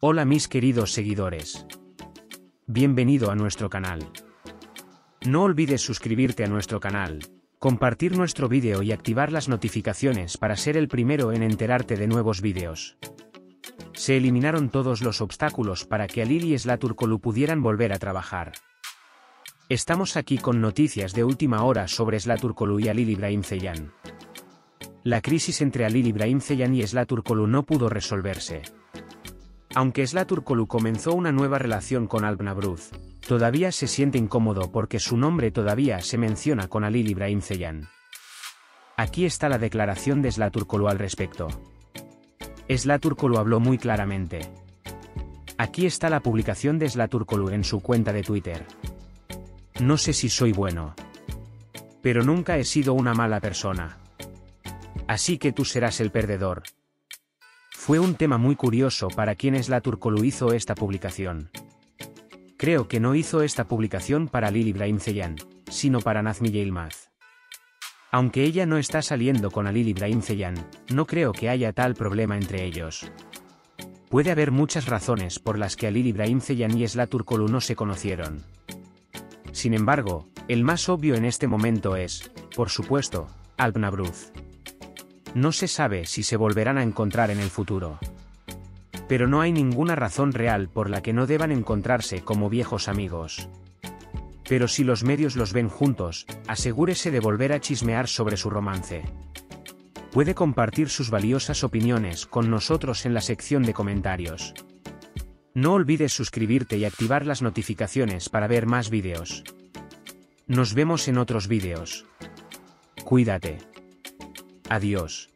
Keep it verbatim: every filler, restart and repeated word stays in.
Hola mis queridos seguidores. Bienvenido a nuestro canal. No olvides suscribirte a nuestro canal, compartir nuestro vídeo y activar las notificaciones para ser el primero en enterarte de nuevos vídeos. Se eliminaron todos los obstáculos para que Halil y Zlaturkoglu pudieran volver a trabajar. Estamos aquí con noticias de última hora sobre Zlaturkoglu y Halil Ibrahimzayan. La crisis entre Halil Ibrahimzayan y Zlaturkoglu no pudo resolverse. Aunque Zlaturkoglu comenzó una nueva relación con Alpnabruz, todavía se siente incómodo porque su nombre todavía se menciona con Halil Ibrahimzayan. Aquí está la declaración de Zlaturkoglu al respecto. Zlaturkoglu habló muy claramente. Aquí está la publicación de Zlaturkoglu en su cuenta de Twitter. No sé si soy bueno, pero nunca he sido una mala persona. Así que tú serás el perdedor. Fue un tema muy curioso para quien Zlaturkoglu hizo esta publicación. Creo que no hizo esta publicación para Halil Ibrahimzayan, sino para Nazmi Yilmaz. Aunque ella no está saliendo con Halil Ibrahimzayan, no creo que haya tal problema entre ellos. Puede haber muchas razones por las que Halil Ibrahimzayan y Zlaturkoglu no se conocieron. Sin embargo, el más obvio en este momento es, por supuesto, Alpnabruz. No se sabe si se volverán a encontrar en el futuro. Pero no hay ninguna razón real por la que no deban encontrarse como viejos amigos. Pero si los medios los ven juntos, asegúrese de volver a chismear sobre su romance. Puede compartir sus valiosas opiniones con nosotros en la sección de comentarios. No olvides suscribirte y activar las notificaciones para ver más vídeos. Nos vemos en otros vídeos. Cuídate. Adiós.